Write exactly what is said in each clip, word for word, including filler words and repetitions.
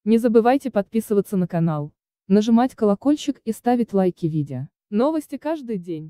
Не забывайте подписываться на канал, нажимать колокольчик и ставить лайки видео. Новости каждый день.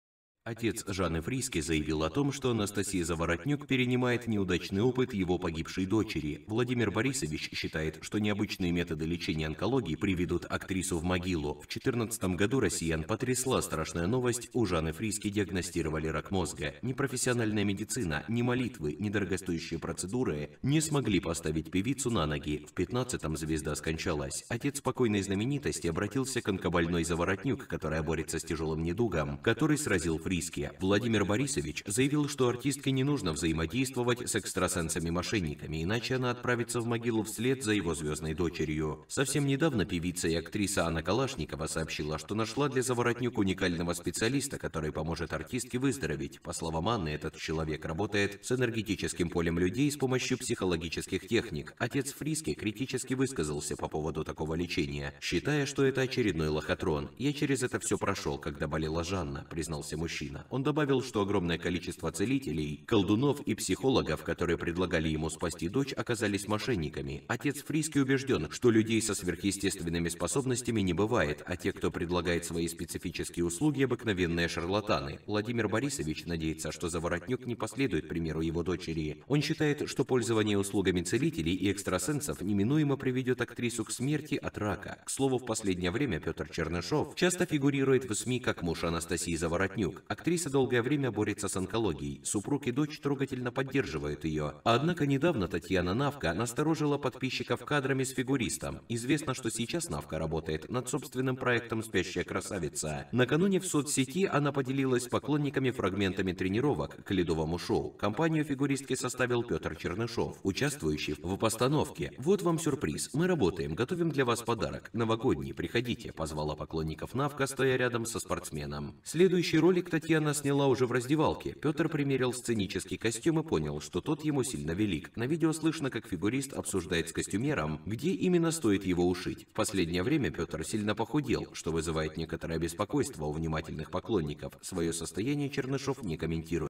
Отец Жанны Фриске заявил о том, что Анастасия Заворотнюк перенимает неудачный опыт его погибшей дочери. Владимир Борисович считает, что необычные методы лечения онкологии приведут актрису в могилу. В две тысячи четырнадцатом году россиян потрясла страшная новость: у Жанны Фриске диагностировали рак мозга. Ни профессиональная медицина, ни молитвы, ни дорогостоящие процедуры не смогли поставить певицу на ноги. В пятнадцатом звезда скончалась. Отец покойной знаменитости обратился к онкобольной Заворотнюк, которая борется с тяжелым недугом, который сразил Фриске. Владимир Борисович заявил, что артистке не нужно взаимодействовать с экстрасенсами-мошенниками, иначе она отправится в могилу вслед за его звездной дочерью. Совсем недавно певица и актриса Анна Калашникова сообщила, что нашла для Заворотнюк уникального специалиста, который поможет артистке выздороветь. По словам Анны, этот человек работает с энергетическим полем людей с помощью психологических техник. Отец Фриске критически высказался по поводу такого лечения, считая, что это очередной лохотрон. «Я через это все прошел, когда болела Жанна», — признался мужчина. Он добавил, что огромное количество целителей, колдунов и психологов, которые предлагали ему спасти дочь, оказались мошенниками. Отец Фриске убежден, что людей со сверхъестественными способностями не бывает, а те, кто предлагает свои специфические услуги, обыкновенные шарлатаны. Владимир Борисович надеется, что Заворотнюк не последует примеру его дочери. Он считает, что пользование услугами целителей и экстрасенсов неминуемо приведет актрису к смерти от рака. К слову, в последнее время Петр Чернышов часто фигурирует в СМИ как муж Анастасии Заворотнюк. Актриса долгое время борется с онкологией, супруг и дочь трогательно поддерживают ее. Однако недавно Татьяна Навка насторожила подписчиков кадрами с фигуристом. Известно, что сейчас Навка работает над собственным проектом «Спящая красавица». Накануне в соцсети она поделилась с поклонниками фрагментами тренировок к ледовому шоу. Компанию фигуристки составил Петр Чернышов, участвующий в постановке. «Вот вам сюрприз. Мы работаем, готовим для вас подарок. Новогодний, приходите», — позвала поклонников Навка, стоя рядом со спортсменом. Следующий ролик Татьяна сняла уже в раздевалке. Петр примерил сценический костюм и понял, что тот ему сильно велик. На видео слышно, как фигурист обсуждает с костюмером, где именно стоит его ушить. В последнее время Петр сильно похудел, что вызывает некоторое беспокойство у внимательных поклонников. Свое состояние Чернышов не комментирует.